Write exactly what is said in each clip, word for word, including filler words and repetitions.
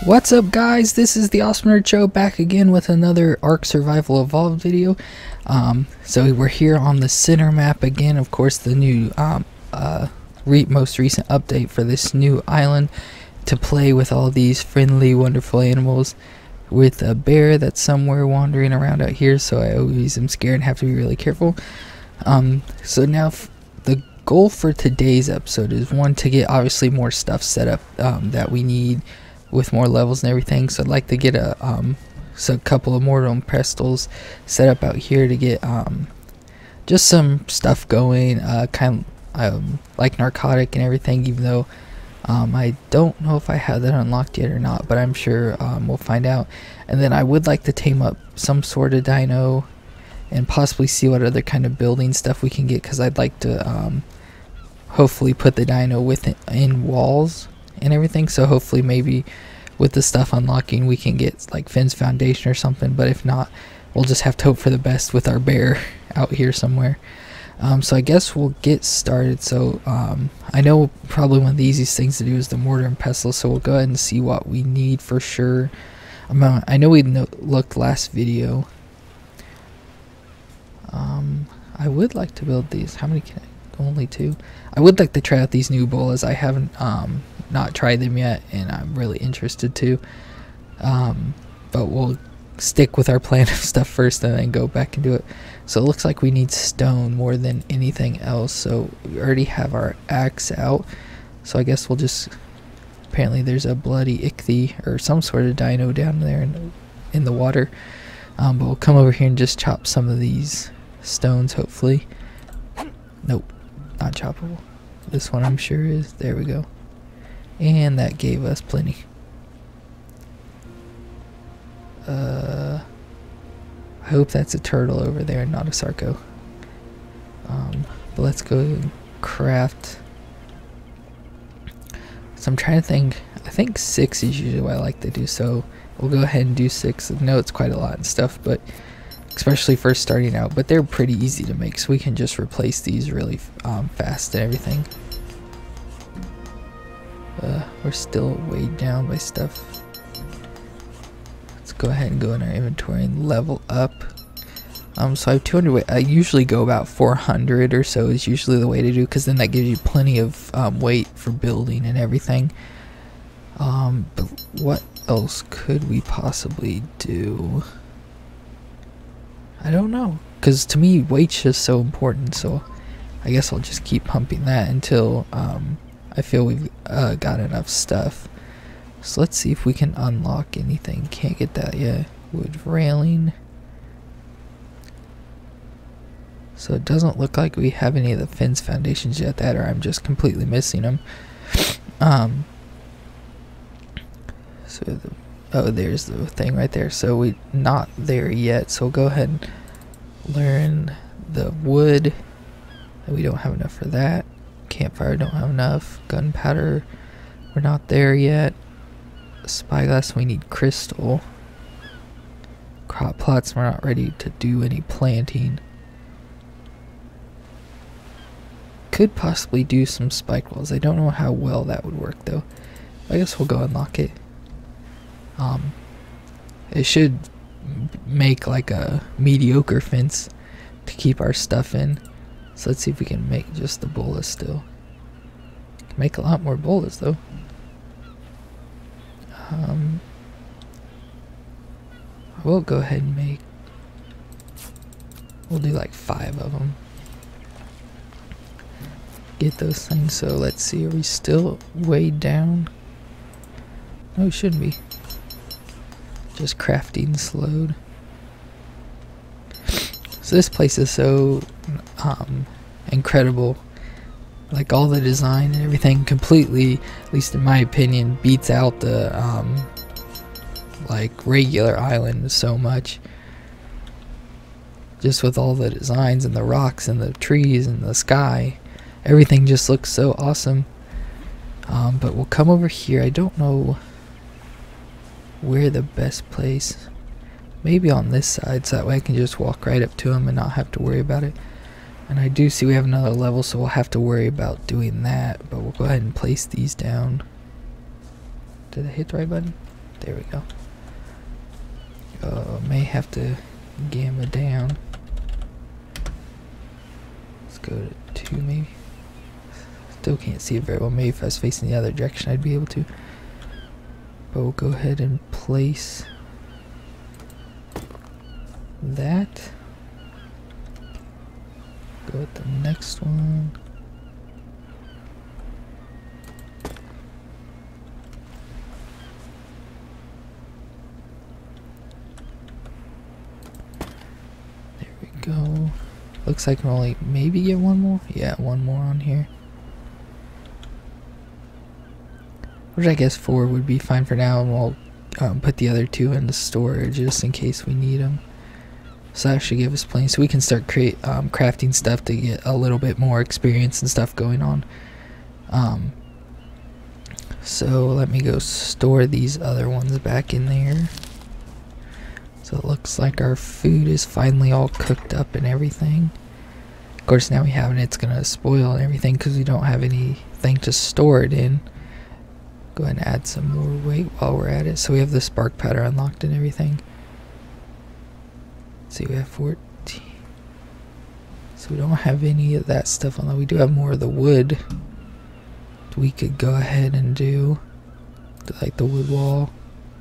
What's up, guys? This is the Awesome Nerd Show, back again with another Ark Survival Evolved video. Um, so we're here on the center map again. Of course, the new, um, uh, re most recent update for this new island to play with all these friendly, wonderful animals. With a bear that's somewhere wandering around out here, so I always am scared and have to be really careful. Um, so now f the goal for today's episode is one, to get obviously more stuff set up um, that we need with more levels and everything. So I'd like to get a um so a couple of mortal and pestles set up out here to get um just some stuff going, uh kind of um like narcotic and everything, even though um I don't know if I have that unlocked yet or not, but I'm sure um we'll find out. And then I would like to tame up some sort of dino and possibly see what other kind of building stuff we can get, because I'd like to um hopefully put the dino within in walls and everything. So hopefully maybe with the stuff unlocking we can get like Finn's foundation or something, but if not, we'll just have to hope for the best with our bear out here somewhere. Um, so I guess we'll get started. So um, I know probably one of the easiest things to do is the mortar and pestle, so we'll go ahead and see what we need for sure. Um, I know we no looked last video. Um, I would like to build these. How many can I? Only two. I would like to try out these new bolas. I haven't um, not tried them yet, and I'm really interested to. Um, but we'll stick with our plan of stuff first and then go back and do it. So it looks like we need stone more than anything else. So we already have our axe out. So I guess we'll just... Apparently there's a bloody ichthy or some sort of dino down there in, in the water. Um, but we'll come over here and just chop some of these stones, hopefully. Nope. Not choppable. This one I'm sure is. There we go. And that gave us plenty. Uh, I hope that's a turtle over there and not a Sarco. Um, but let's go and craft. So I'm trying to think. I think six is usually what I like to do. So we'll go ahead and do six. I know it's quite a lot and stuff, but especially first starting out, but they're pretty easy to make, so we can just replace these really um, fast and everything. Uh, we're still weighed down by stuff. Let's go ahead and go in our inventory and level up. Um, so I have two hundred weight. I usually go about four hundred or so is usually the way to do, because then that gives you plenty of um, weight for building and everything. Um, but what else could we possibly do? I don't know, because to me weight's just so important, so I guess I'll just keep pumping that until um, I feel we've uh, got enough stuff. So let's see if we can unlock anything. Can't get that yet. Wood railing. So it doesn't look like we have any of the Finn's foundations yet, that or I'm just completely missing them. Um, so the Oh, there's the thing right there. So we're not there yet. So we'll go ahead and learn the wood. We don't have enough for that. Campfire, don't have enough. Gunpowder, we're not there yet. Spyglass, we need crystal. Crop plots, we're not ready to do any planting. Could possibly do some spike walls. I don't know how well that would work though. I guess we'll go unlock it. Um, it should make like a mediocre fence to keep our stuff in. So let's see if we can make just the bolas still. Can make a lot more bolas though. Um, I will go ahead and make. We'll do like five of them. Get those things. So let's see. Are we still weighed down? No, we shouldn't be. Just crafting slowed. So this place is so um, incredible. Like all the design and everything completely, at least in my opinion, beats out the um, like regular island so much. Just with all the designs and the rocks and the trees and the sky, everything just looks so awesome. Um, but we'll come over here. I don't know where the best place. Maybe on this side, so that way I can just walk right up to him and not have to worry about it. And I do see we have another level, so we'll have to worry about doing that, but we'll go ahead and place these down. Did I hit the right button? There we go. Uh, may have to gamma down. Let's go to two maybe. Still can't see it very well. Maybe if I was facing the other direction I'd be able to. But we'll go ahead and place that. Go with the next one. There we go. Looks like we'll only maybe get one more. Yeah, one more on here. Which I guess four would be fine for now, and we'll um, put the other two into storage just in case we need them. So that should give us plenty, so we can start create um, crafting stuff to get a little bit more experience and stuff going on. Um, so let me go store these other ones back in there. So it looks like our food is finally all cooked up and everything. Of course, now we have it, it's gonna spoil and everything because we don't have anything to store it in. Go ahead and add some more weight while we're at it. So we have the spark powder unlocked and everything. Let's see, we have fourteen. So we don't have any of that stuff on. We do have more of the wood we could go ahead and do, like the wood wall.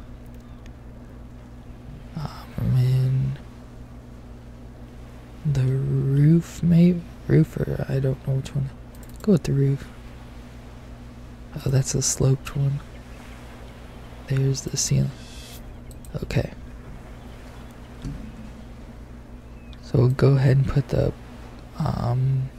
Um, and the roof, maybe roof, or I don't know which one. Go with the roof. Oh, that's a sloped one. There's the ceiling. Okay. So we'll go ahead and put the um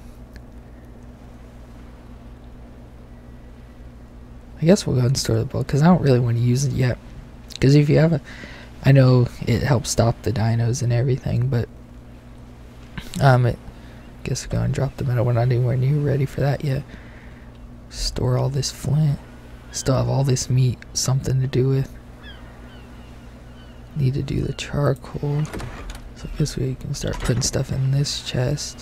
I guess we'll go ahead and store the book because I don't really want to use it yet. Because if you have a, I know it helps stop the dinos and everything, but um, it, I guess we'll go and drop the metal. We're not anywhere near ready for that yet. Store all this flint. Still have all this meat, something to do with. Need to do the charcoal. So I guess we can start putting stuff in this chest.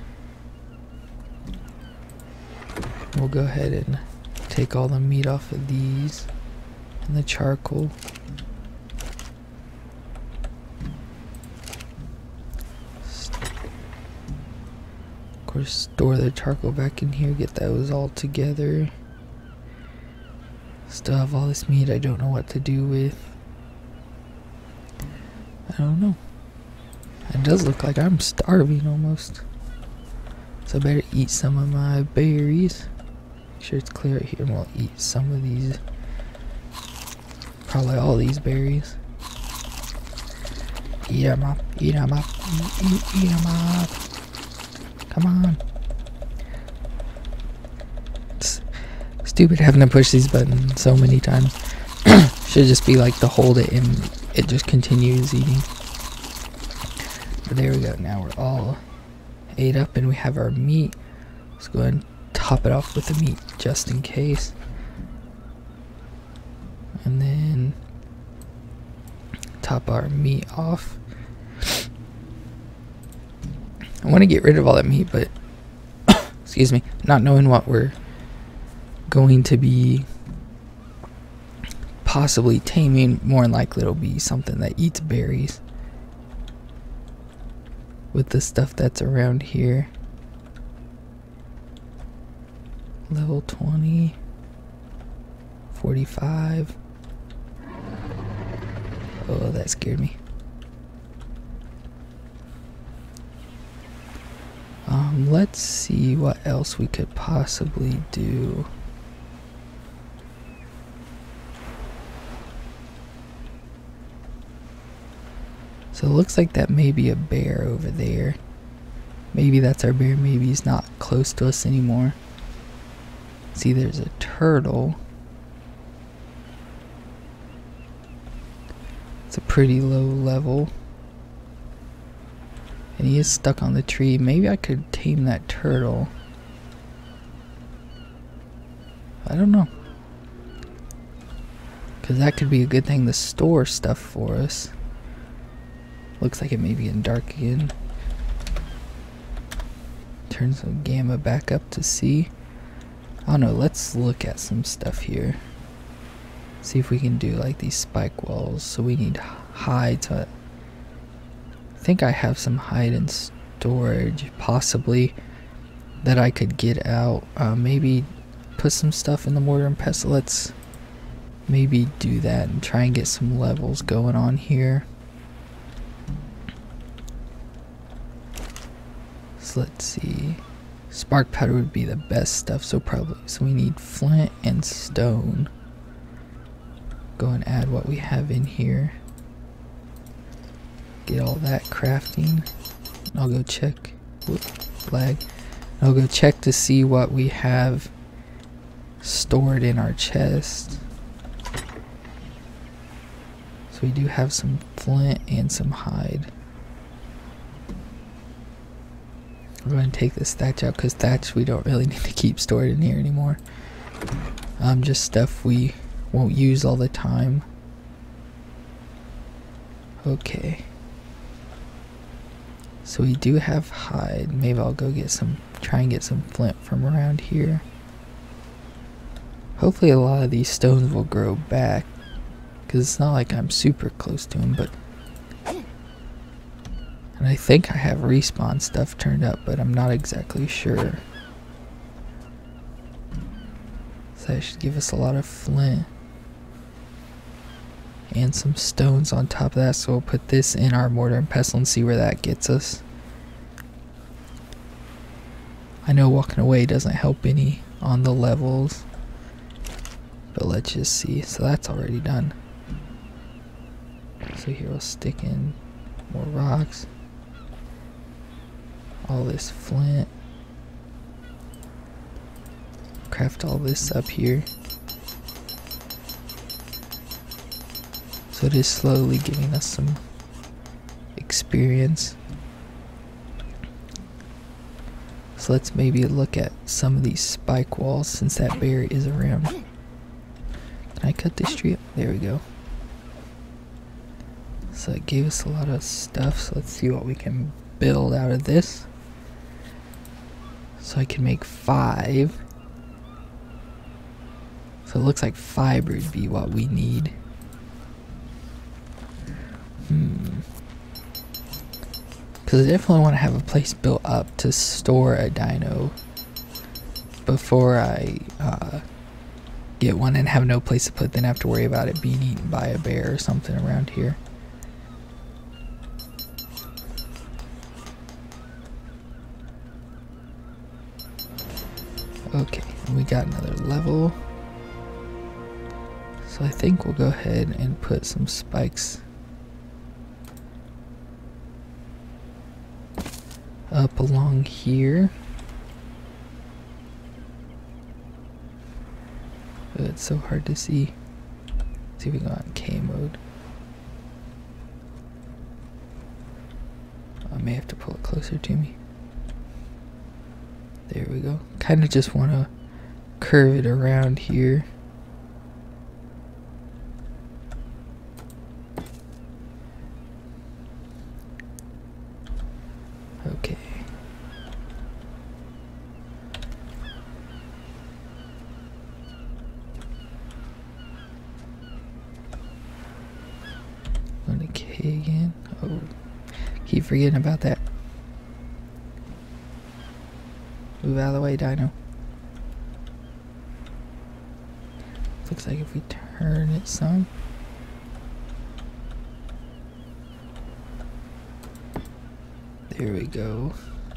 We'll go ahead and take all the meat off of these and the charcoal. Of course, store the charcoal back in here, get those all together. Still have all this meat I don't know what to do with. I don't know. It does look like I'm starving almost. So I better eat some of my berries. Make sure it's clear right here, and we'll eat some of these. Probably all these berries. Eat them up, eat them up, eat, eat, eat them up. Come on. It's stupid having to push these buttons so many times. Should just be like to hold it and it just continues eating. But there we go, now we're all ate up and we have our meat. Let's go ahead and top it off with the meat just in case. And then top our meat off. I want to get rid of all that meat, but excuse me, not knowing what we're going to be possibly taming, more than likely it'll be something that eats berries. With the stuff that's around here. Level twenty, forty-five. Oh, that scared me. Um, let's see what else we could possibly do. So it looks like that may be a bear over there. Maybe that's our bear, maybe he's not close to us anymore. See, there's a turtle. It's a pretty low level. And he is stuck on the tree. Maybe I could tame that turtle. I don't know. Because that could be a good thing to store stuff for us. Looks like it may be getting dark again. Turn some gamma back up to see. I don't know, let's look at some stuff here. see if we can do like these spike walls. So we need hide to, I think I have some hide in storage possibly that I could get out. Uh, maybe put some stuff in the mortar and pestle. Let's maybe do that and try and get some levels going on here. So let's see. Spark powder would be the best stuff, so probably. So we need flint and stone. Go and add what we have in here. Get all that crafting. I'll go check. Whoop, lag. I'll go check to see what we have stored in our chest. So we do have some flint and some hide. We're going to take this thatch out because thatch we don't really need to keep stored in here anymore. Um, just stuff we won't use all the time. Okay. So we do have hide. Maybe I'll go get some, try and get some flint from around here. Hopefully a lot of these stones will grow back because it's not like I'm super close to them, but and I think I have respawn stuff turned up, but I'm not exactly sure. So that should give us a lot of flint. And some stones on top of that, so we'll put this in our mortar and pestle and see where that gets us. I know walking away doesn't help any on the levels, but let's just see. So that's already done. So here we'll stick in more rocks. All this flint. Craft all this up here. So it is slowly giving us some experience. So let's maybe look at some of these spike walls since that bear is around. Can I cut this tree up? There we go. So it gave us a lot of stuff. So let's see what we can build out of this. So I can make five. So it looks like fiber would be what we need. Hmm. Because I definitely want to have a place built up to store a dino before I uh, get one and have no place to put, then have to worry about it being eaten by a bear or something around here. Okay, and we got another level. So I think we'll go ahead and put some spikes up along here. But it's so hard to see. Let's see if we go on K mode. I may have to pull it closer to me. There we go. Kind of just want to curve it around here. Okay. Go to K again. Oh, keep forgetting about that. Move out of the way, dino. Looks like if we turn it some. There we go.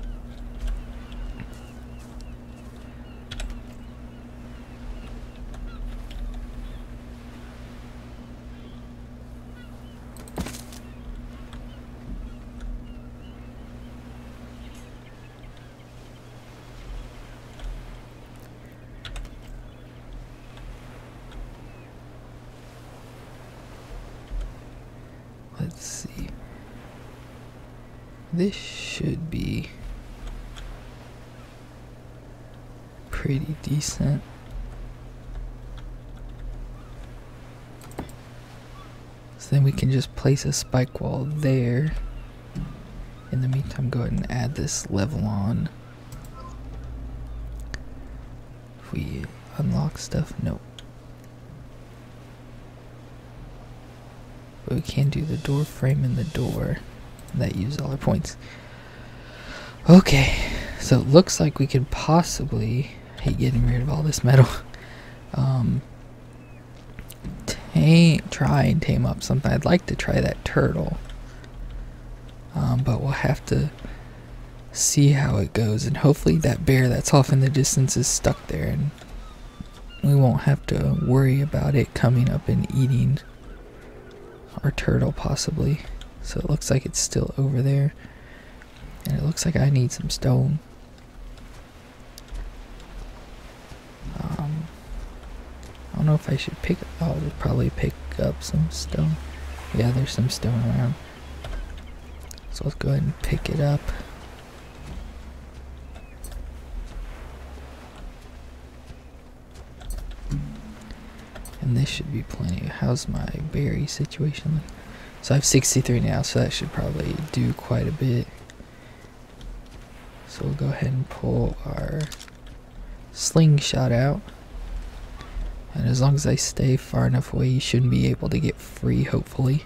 Let's see. This should be pretty decent. So then we can just place a spike wall there. In the meantime, go ahead and add this level on. If we unlock stuff, nope. But we can do the door frame and the door. That uses all our points. Okay, so it looks like we could possibly, I hate getting rid of all this metal, um, tame, try and tame up something. I'd like to try that turtle, um, but we'll have to see how it goes, and hopefully that bear that's off in the distance is stuck there, and we won't have to worry about it coming up and eating our turtle possibly. So it looks like it's still over there. And it looks like I need some stone. Um, I don't know if I should pick. I'll probably pick up some stone. Yeah, there's some stone around. So let's go ahead and pick it up. And this should be plenty. How's my berry situation? So I have sixty-three now, so that should probably do quite a bit. So we'll go ahead and pull our slingshot out. And as long as I stay far enough away, you shouldn't be able to get free, hopefully.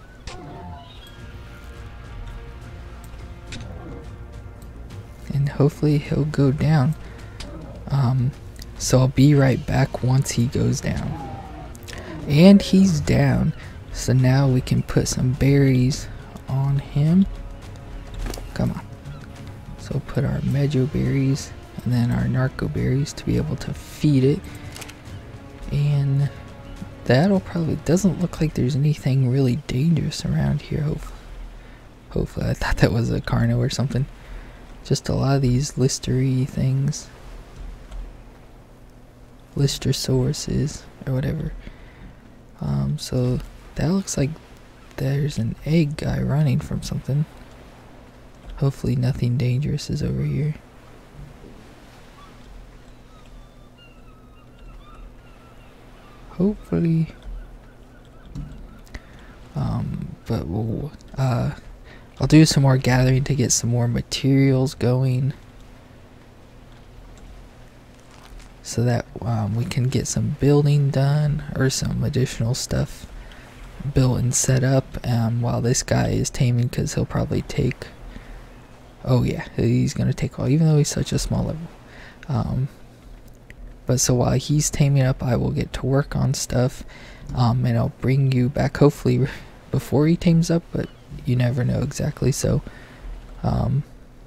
And hopefully he'll go down. Um, so I'll be right back once he goes down. And he's down. So now we can put some berries on him. Come on. So put our Mejo berries and then our Narco berries to be able to feed it. And that'll probably, doesn't look like there's anything really dangerous around here. Hopefully, hopefully I thought that was a Carno or something. Just a lot of these listery things. Listerosauruses or whatever. Um, so that looks like there's an egg guy running from something. Hopefully nothing dangerous is over here. Hopefully. Um, but we'll, uh, I'll do some more gathering to get some more materials going. So that um, we can get some building done or some additional stuff built and set up um, while this guy is taming, because he'll probably take, oh yeah, he's gonna take all, even though he's such a small level. Um, but so while he's taming up, I will get to work on stuff, um, and I'll bring you back hopefully before he tames up, but you never know exactly. So um,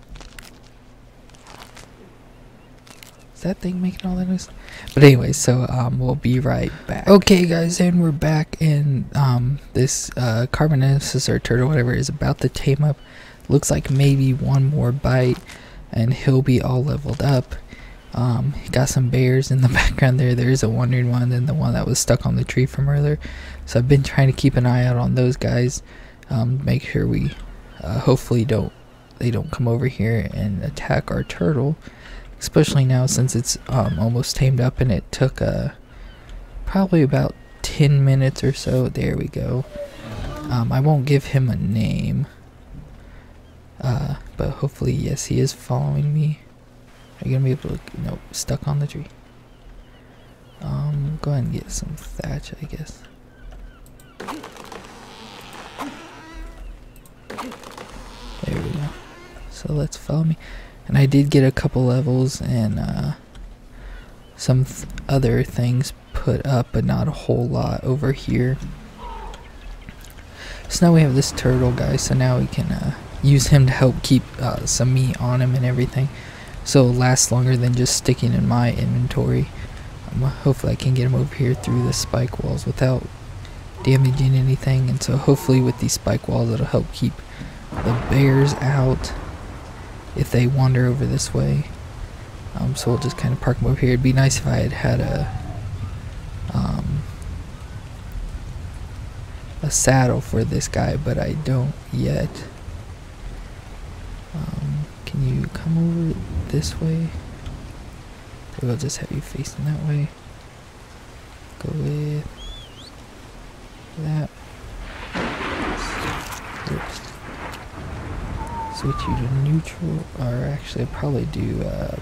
that thing making all that noise? But anyway, so um, we'll be right back. Okay guys, and we're back, and um, this uh, Carbonesis or turtle, whatever, is about to tame up. Looks like maybe one more bite and he'll be all leveled up. Um, he got some bears in the background there. There's a wandering one and the one that was stuck on the tree from earlier. So I've been trying to keep an eye out on those guys. Um, make sure we uh, hopefully don't they don't come over here and attack our turtle. Especially now since it's um, almost tamed up, and it took uh, probably about ten minutes or so. There we go. Um, I won't give him a name. Uh, but hopefully, yes, he is following me. Are you going to be able to... Nope, stuck on the tree. Um, go ahead and get some thatch, I guess. There we go. So let's follow me. And I did get a couple levels and uh, some th other things put up, but not a whole lot over here. So now we have this turtle guy, so now we can uh, use him to help keep uh, some meat on him and everything. So it'll last longer than just sticking in my inventory. Um, hopefully I can get him over here through the spike walls without damaging anything. And so hopefully with these spike walls it'll help keep the bears out if they wander over this way. Um, so we'll just kind of park them over here. It'd be nice if I had had a um, a saddle for this guy, but I don't yet. Um, can you come over this way? Maybe I'll just have you facing that way. Go with that. Oops. Switch you to neutral, or actually I'll probably do uh,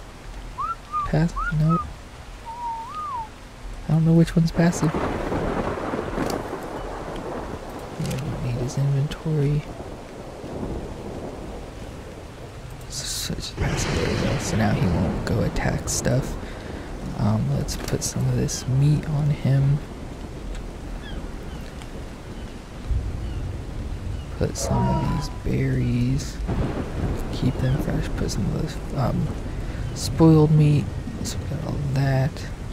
passive. Nope. I don't know which one's passive. Yeah, don't need his inventory. So, so, there we go. So now he won't go attack stuff. Um, let's put some of this meat on him. Put some of these berries. Keep them fresh. Put some of this um, spoiled meat. So we got all that.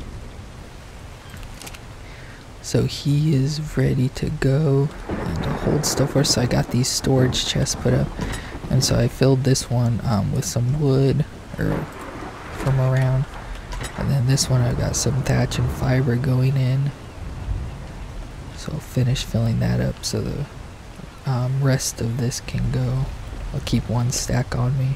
So he is ready to go and to hold stuff for us. So I got these storage chests put up. And so I filled this one um, with some wood or from around. And then this one I got some thatch and fiber going in. So I'll finish filling that up so the um, rest of this can go. I'll keep one stack on me.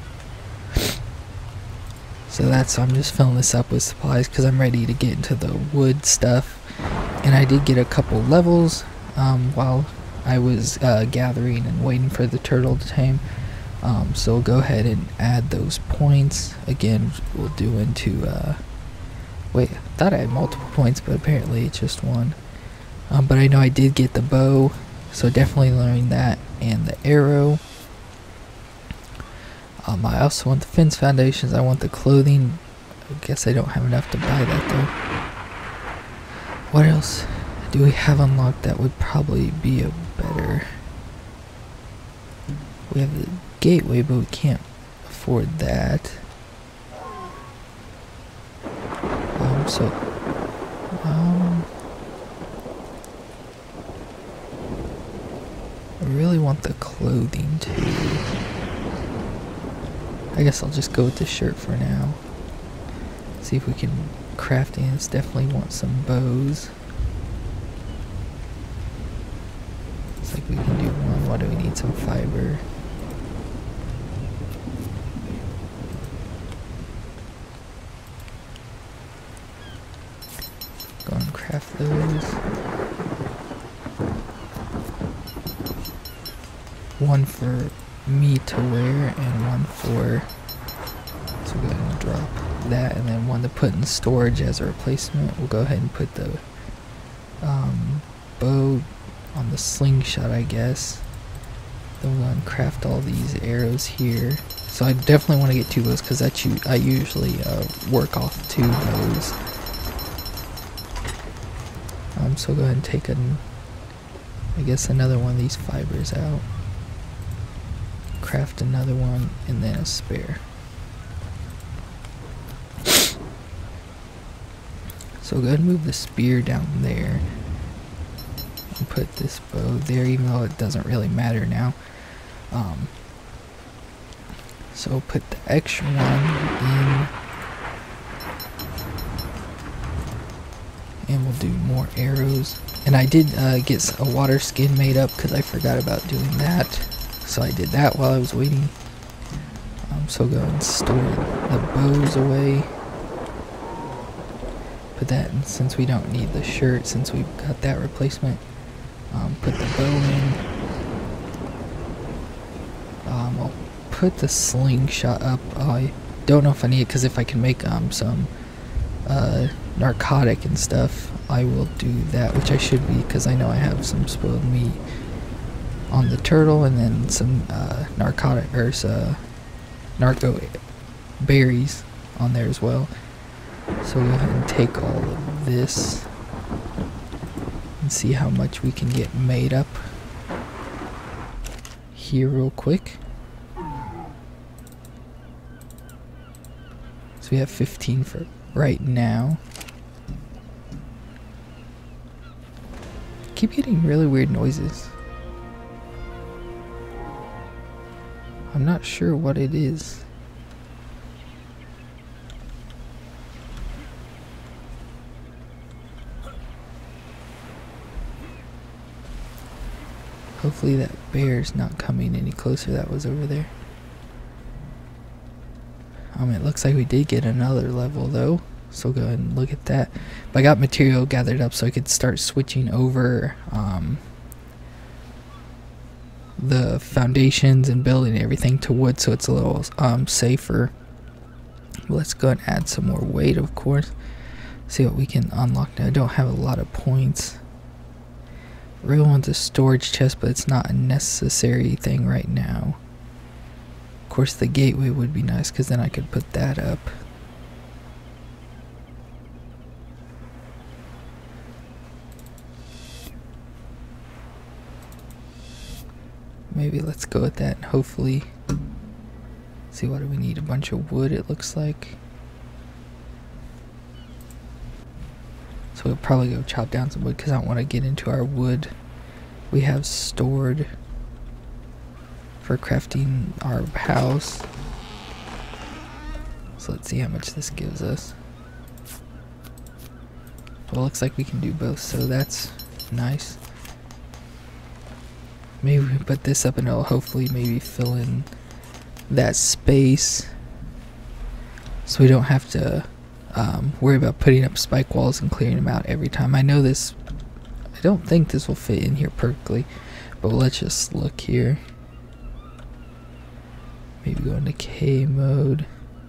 So that's, I'm just filling this up with supplies because I'm ready to get into the wood stuff. And I did get a couple levels um, while I was uh, gathering and waiting for the turtle to tame. Um, so we'll go ahead and add those points. Again, we'll do into, uh, wait, I thought I had multiple points, but apparently it's just one. Um, but I know I did get the bow, so definitely learning that, and the arrow. Um, I also want the fence foundations, I want the clothing. I guess I don't have enough to buy that though. What else do we have unlocked that would probably be a better... We have the gateway, but we can't afford that. Um, so... Um... I really want the clothing too. I guess I'll just go with the shirt for now. See if we can craft in. It's definitely want some bows. Looks like we can do one. Why do we need some fiber? Go and craft those. One for me to wear and one for, so we're going to drop that, and then one to put in storage as a replacement. We'll go ahead and put the um, bow on the slingshot, I guess. Then we'll go and craft all these arrows here. So I definitely want to get two bows because that's u I usually uh, work off two bows. Um, so we'll go ahead and take an, I guess another one of these fibers out. Craft another one and then a spare. So go ahead and move the spear down there and put this bow there, even though it doesn't really matter now. Um, so put the extra one in, and we'll do more arrows. And I did uh, get a water skin made up because I forgot about doing that. So I did that while I was waiting. Um, so go and store the bows away. Put that in, since we don't need the shirt, since we've got that replacement. Um, put the bow in. Um, I'll put the slingshot up. Oh, I don't know if I need it, because if I can make um, some uh, narcotic and stuff, I will do that, which I should be, because I know I have some spoiled meat on the turtle, and then some uh, narcotic or uh, narco berries on there as well. So we'll go ahead and take all of this and see how much we can get made up here real quick. So we have fifteen for right now. Keep getting really weird noises. I'm not sure what it is. Hopefully that bear's not coming any closer. That was over there. Um, it looks like we did get another level though, so go ahead and look at that. But I got material gathered up so I could start switching over um, the foundations and building everything to wood, so it's a little um, safer. Let's go and add some more weight, of course. See what we can unlock now. I don't have a lot of points. Really want the storage chest, but it's not a necessary thing right now. Of course, the gateway would be nice because then I could put that up. Maybe let's go with that and hopefully see what do we need. A bunch of wood, it looks like. So we'll probably go chop down some wood because I don't want to get into our wood we have stored for crafting our house. So let's see how much this gives us. Well, it looks like we can do both, so that's nice. Maybe we can put this up and it'll hopefully maybe fill in that space so we don't have to um, worry about putting up spike walls and clearing them out every time. I know this, I don't think this will fit in here perfectly, but let's just look here. Maybe go into K mode.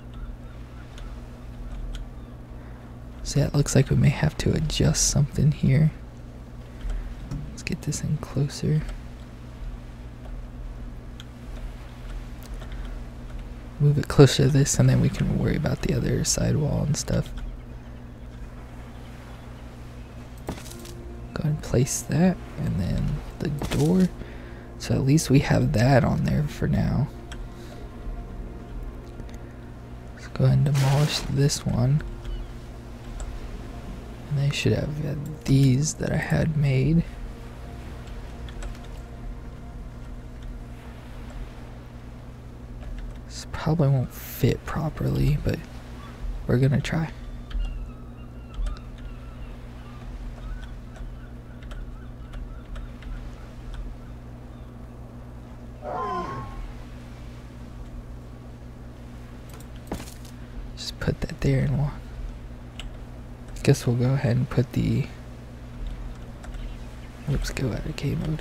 So yeah, it looks like we may have to adjust something here. Let's get this in closer. Move it closer to this and then we can worry about the other side wall and stuff. Go ahead and place that and then the door. So at least we have that on there for now. Let's go ahead and demolish this one. And I should have uh, these that I had made. This probably won't fit properly, but we're gonna try. Just put that there and we'll guess we'll go ahead and put the oops, go out of K mode.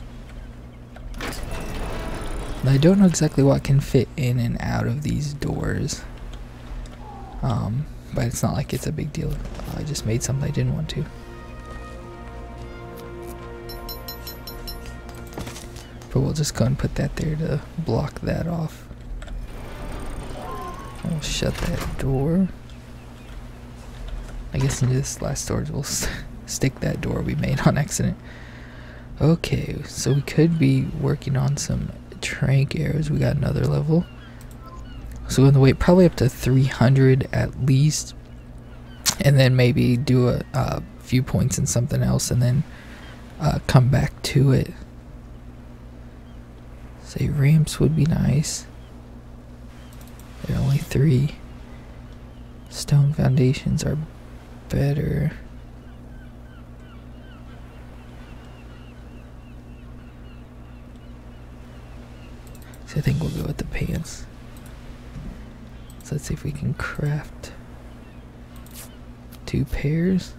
Now, I don't know exactly what can fit in and out of these doors, um, but it's not like it's a big deal. I just made something I didn't want to. But we'll just go and put that there to block that off. We'll shut that door. I guess into this last storage we'll st stick that door we made on accident. Okay, so we could be working on some trank arrows. We got another level. So we're going to wait probably up to three hundred at least. And then maybe do a, a few points in something else and then uh, come back to it. Say ramps would be nice. There are only three. Stone foundations are better. So I think we'll go with the pants. So let's see if we can craft two pairs.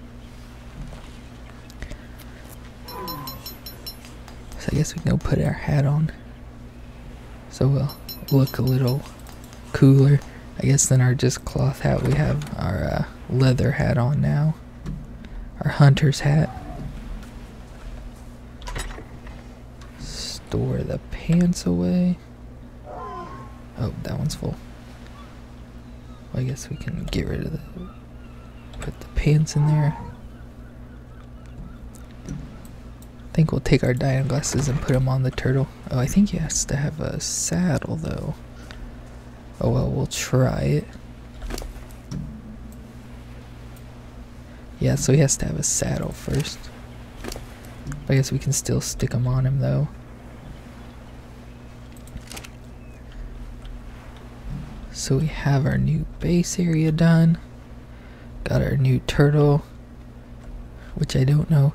So I guess we can go put our hat on. So we'll look a little cooler, I guess, than our just cloth hat. We have our uh, leather hat on now. Our hunter's hat. Store the pants away. Oh, that one's full. Well, I guess we can get rid of the... put the pants in there. I think we'll take our diamond glasses and put them on the turtle. Oh, I think he has to have a saddle though. Oh well, we'll try it. Yeah, so he has to have a saddle first. I guess we can still stick them on him though. So we have our new base area done. Got our new turtle, which I don't know.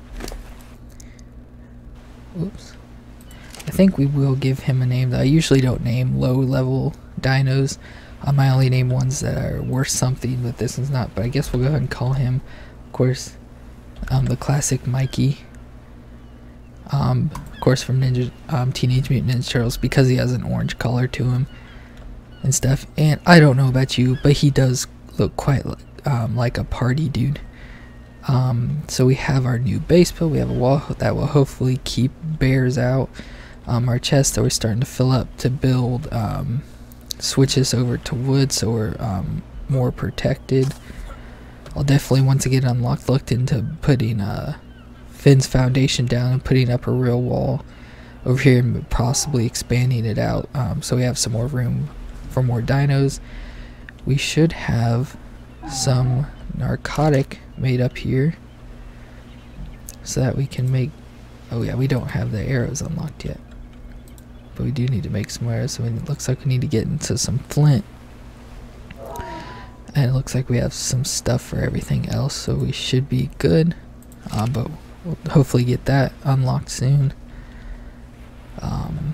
Oops. I think we will give him a name. I usually don't name low level dinos. Um, I only name ones that are worth something, but this is not. But I guess we'll go ahead and call him, of course, um, the classic Mikey. Um, of course from Ninja, um, Teenage Mutant Ninja Turtles, because he has an orange color to him and stuff. And I don't know about you, but he does look quite like, um, like a party dude. Um, so we have our new base build. We have a wall that will hopefully keep bears out. Um, our chest that we're starting to fill up to build um, switches over to wood, so we're um, more protected. I'll definitely, once I get unlocked, looked into putting uh, Finn's foundation down and putting up a real wall over here and possibly expanding it out, um, so we have some more room for more dinos. We should have some narcotic made up here so that we can make, oh yeah, we don't have the arrows unlocked yet, but we do need to make some arrows, so it looks like we need to get into some flint, and it looks like we have some stuff for everything else, so we should be good. Uh, but we'll hopefully get that unlocked soon. Um,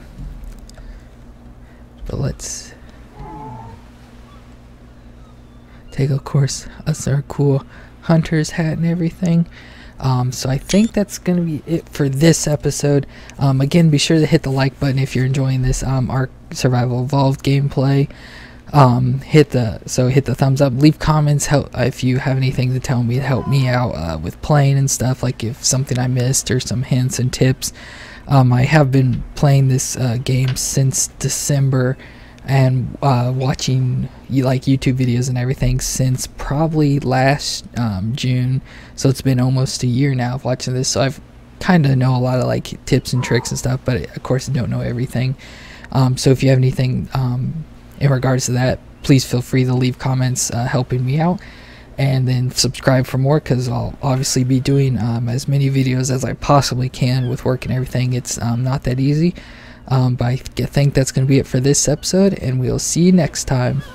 but let's take, of course, us our cool hunter's hat and everything. Um, so I think that's going to be it for this episode. Um, again, be sure to hit the like button if you're enjoying this um, Ark Survival Evolved gameplay. Um, hit the so hit the thumbs up. Leave comments help, if you have anything to tell me to help me out uh, with playing and stuff. Like if something I missed or some hints and tips. Um, I have been playing this uh, game since December and uh, watching like YouTube videos and everything since probably last um, June. So it's been almost a year now of watching this. So I've kind of know a lot of like tips and tricks and stuff, but of course I don't know everything. Um, so if you have anything um, in regards to that, please feel free to leave comments uh, helping me out, and then subscribe for more, because I'll obviously be doing um, as many videos as I possibly can with work and everything. It's um, not that easy, um, but I think that's going to be it for this episode, and we'll see you next time.